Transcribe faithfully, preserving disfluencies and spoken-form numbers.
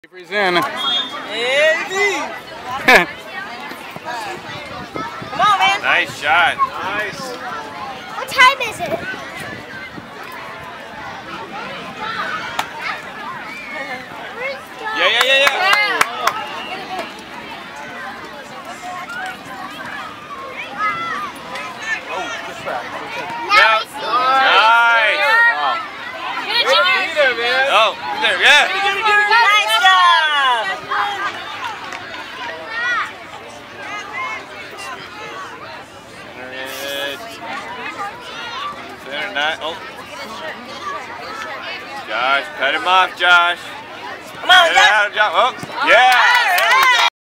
Freeze in. Hey, come on, man. Nice shot. Nice. What time is it? Yeah, yeah, yeah, yeah. Oh, just back. Nice. Nice. Wow. Oh, there, yeah. Nice job. Center nine. Oh. Josh, cut him off, Josh. Come on, Get it out of Josh. Oh, yeah.